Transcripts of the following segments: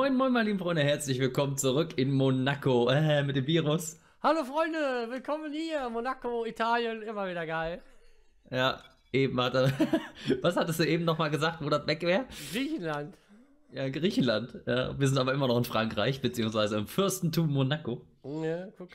Moin, moin, meine lieben Freunde, herzlich willkommen zurück in Monaco mit dem Virus. Hallo Freunde, willkommen hier, Monaco, Italien, immer wieder geil. Ja, eben hat er. Was hattest du eben nochmal gesagt, wo das weg wäre? Griechenland. Ja, Griechenland. Ja, wir sind aber immer noch in Frankreich, beziehungsweise im Fürstentum Monaco. Ja, guck.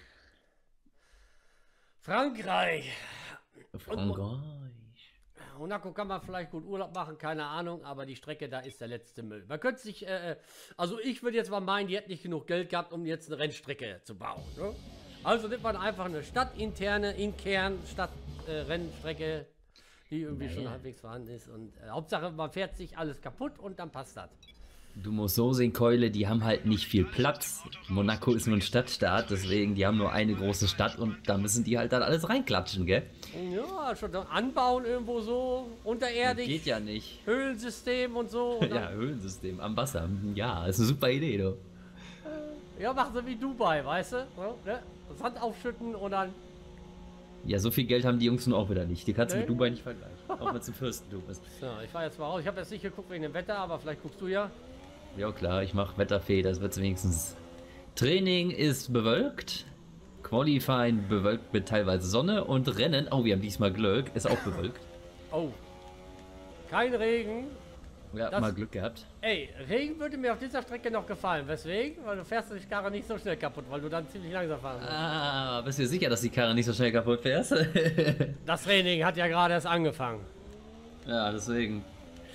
Frankreich. Und Frankreich. Monaco kann man vielleicht gut Urlaub machen, keine Ahnung, aber die Strecke da ist der letzte Müll. Man könnte sich, also ich würde jetzt mal meinen, die hätten nicht genug Geld gehabt, um jetzt eine Rennstrecke zu bauen. Ne? Also nimmt man einfach eine stadtinterne, in Kern, Rennstrecke, die irgendwie schon halbwegs vorhanden ist. Und Hauptsache, man fährt sich alles kaputt und dann passt das. Du musst so sehen, Keule, die haben halt nicht viel Platz. Monaco ist nur ein Stadtstaat, deswegen, die haben nur eine große Stadt und da müssen die halt dann alles reinklatschen, gell? Ja, schon anbauen irgendwo so, unterirdisch. Geht ja nicht. Höhlensystem und so. Und Ja, Höhlensystem am Wasser. Ja, ist eine super Idee, du. ja, machen sie wie Dubai, weißt du? Ja, ne? Sand aufschütten und dann. Ja, so viel Geld haben die Jungs nun auch wieder nicht. Die kannst du Nee. mit Dubai nicht vergleichen. Auch wenn es im Fürstentum ist. Ja, ich fahr jetzt mal raus. Ich habe jetzt nicht geguckt wegen dem Wetter, aber vielleicht guckst du ja. Ja klar, ich mache Wetterfee, das wird wenigstens. Training ist bewölkt. Qualifying bewölkt mit teilweise Sonne und Rennen, oh, wir haben diesmal Glück, ist auch bewölkt. Oh. Kein Regen. Ja, Das- mal Glück gehabt. Ey, Regen würde mir auf dieser Strecke noch gefallen. Weswegen? Weil du fährst die Karre nicht so schnell kaputt, weil du dann ziemlich langsam fahren musst. Ah, bist du dir sicher, dass die Karre nicht so schnell kaputt fährst? Das Training hat ja gerade erst angefangen. Ja, deswegen.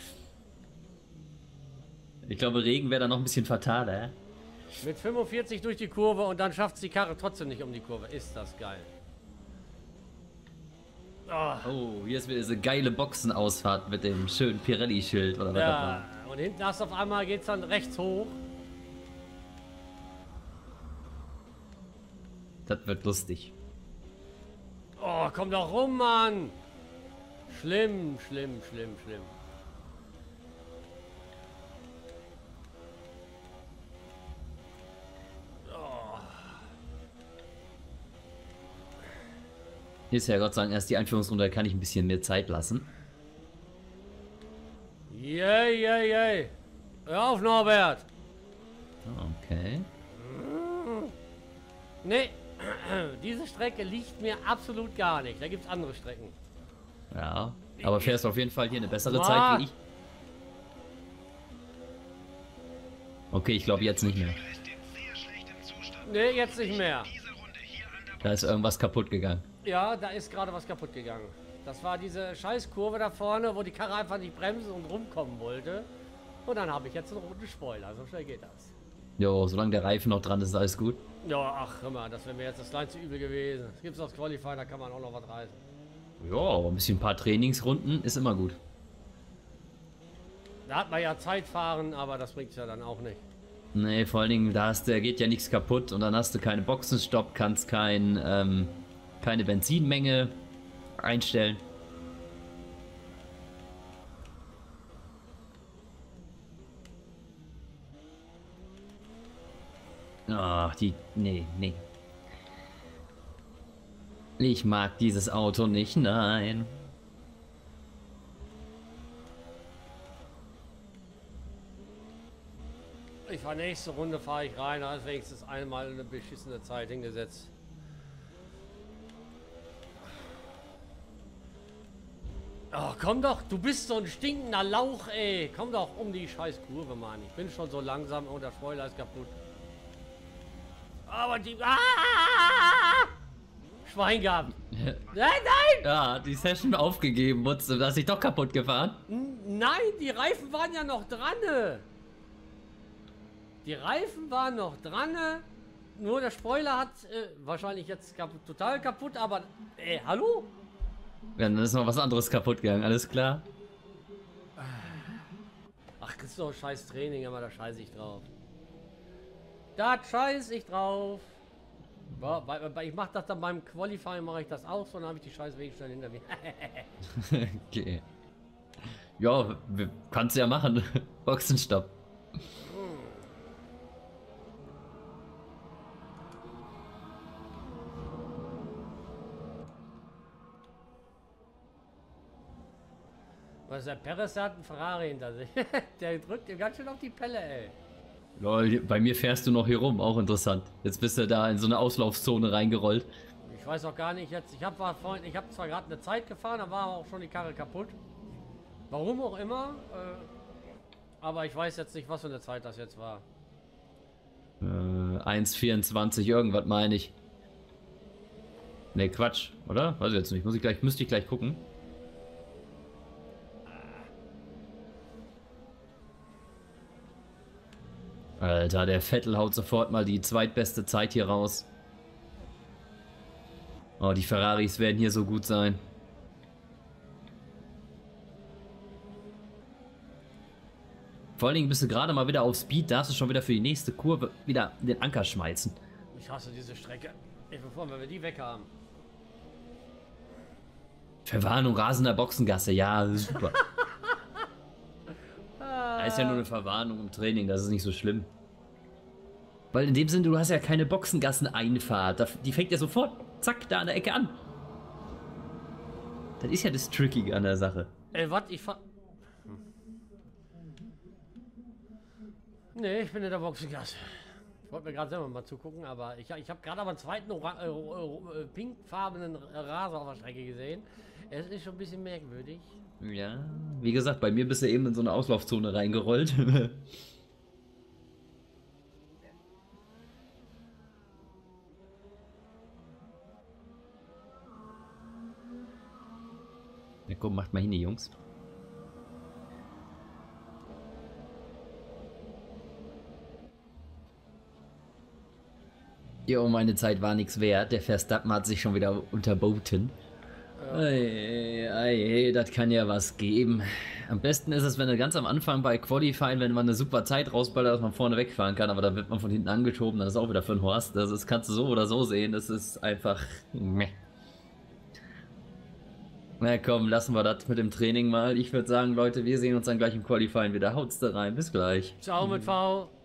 Ich glaube, Regen wäre da noch ein bisschen fataler. Mit 45 durch die Kurve und dann schafft die Karre trotzdem nicht um die Kurve. Ist das geil. Oh. Oh, hier ist wieder diese geile Boxenausfahrt mit dem schönen Pirelli-Schild oder was das Ja, war. und hinten hast du auf einmal, geht's dann rechts hoch. Das wird lustig. Oh, komm doch rum, Mann. Schlimm, schlimm, schlimm, schlimm. Hier ist ja Gott sei Dank erst die Einführungsrunde, da kann ich ein bisschen mehr Zeit lassen. Yay, yay, yay. Hör auf, Norbert. Okay. Nee, diese Strecke liegt mir absolut gar nicht. Da gibt's andere Strecken. Ja. Aber fährst auf jeden Fall hier eine bessere Ah. Zeit wie ich. Okay, ich glaube jetzt nicht mehr. Nee, jetzt nicht mehr. Da ist irgendwas kaputt gegangen. Ja, da ist gerade was kaputt gegangen. Das war diese Scheißkurve da vorne, wo die Karre einfach nicht bremsen und rumkommen wollte. Und dann habe ich jetzt einen roten Spoiler. So schnell geht das. Jo, solange der Reifen noch dran ist, ist alles gut. Ja, ach, hör mal, das wäre mir jetzt das kleinste Übel gewesen. Es gibt das Qualify, da kann man auch noch was reißen. Ja, aber ein paar Trainingsrunden ist immer gut. Da hat man ja Zeitfahren, aber das bringt ja dann auch nicht. Nee, vor allen Dingen, da geht ja nichts kaputt und dann hast du keine Boxenstopp, kannst keine Benzinmenge einstellen. Ach, nee, nee. Ich mag dieses Auto nicht, nein. Ich fahre nächste Runde, fahre ich rein, da ist wenigstens einmal eine beschissene Zeit hingesetzt. Oh, komm doch, du bist so ein stinkender Lauch, ey. Komm doch um die scheiß Kurve, Mann. Ich bin schon so langsam und der Spoiler ist kaputt. Aber die... Ah! Schwein gehabt. Nein, nein! Ja, die Session aufgegeben, du hast dich doch kaputt gefahren. Nein, die Reifen waren ja noch dran. Die Reifen waren noch dran. Nur der Spoiler hat wahrscheinlich jetzt total kaputt, aber... hallo? Ja, dann ist noch was anderes kaputt gegangen, alles klar. Ach, das ist doch scheiß Training, aber da scheiße ich drauf. Da scheiße ich drauf. Ich mach das dann beim Qualifying, mache ich das auch, so, dann habe ich die scheiß Wege schnell hinter mir. Okay. Ja, kannst du ja machen. Boxenstopp. Was der Perez, der hat einen Ferrari hinter sich. Der drückt ihm ganz schön auf die Pelle, ey. Lol, bei mir fährst du noch hier rum, auch interessant. Jetzt bist du da in so eine Auslaufzone reingerollt. Ich weiß auch gar nicht jetzt. Ich habe zwar gerade eine Zeit gefahren, da war aber auch schon die Karre kaputt. Warum auch immer. Aber ich weiß jetzt nicht, was für eine Zeit das jetzt war. 1,24 irgendwas meine ich. Ne, Quatsch, oder? Weiß ich jetzt nicht. Müsste ich gleich gucken. Alter, der Vettel haut sofort mal die zweitbeste Zeit hier raus. Oh, die Ferraris werden hier so gut sein. Vor allen Dingen bist du gerade mal wieder auf Speed, darfst du schon wieder für die nächste Kurve wieder den Anker schmeißen. Ich hasse diese Strecke. Ich bin froh, wenn wir die weg haben. Verwarnung rasender Boxengasse, ja, super. Da ist ja nur eine Verwarnung im Training, das ist nicht so schlimm. Weil in dem Sinne, du hast ja keine Boxengassen-Einfahrt. Die fängt ja sofort, zack, da an der Ecke an. Das ist ja das Trickige an der Sache. Ey, was? Nee, ich bin in der Boxengasse. Ich wollte mir gerade selber mal zugucken, aber ich habe gerade aber einen zweiten pinkfarbenen Raser auf der Strecke gesehen. Es ist schon ein bisschen merkwürdig. Ja, wie gesagt, bei mir bist du eben in so eine Auslaufzone reingerollt. Ja, komm, macht mal hin, die Jungs. Jo, meine Zeit war nichts wert. Der Verstappen hat sich schon wieder unterboten. Ja. Ei, das kann ja was geben. Am besten ist es, wenn du ganz am Anfang bei Qualifying, wenn man eine super Zeit rausballert, dass man vorne wegfahren kann, aber dann wird man von hinten angeschoben, dann ist auch wieder für den Horst. Das kannst du so oder so sehen. Das ist einfach... Meh. Na komm, lassen wir das mit dem Training mal. Ich würde sagen, Leute, wir sehen uns dann gleich im Qualifying wieder. Haut's da rein. Bis gleich. Ciao mit V.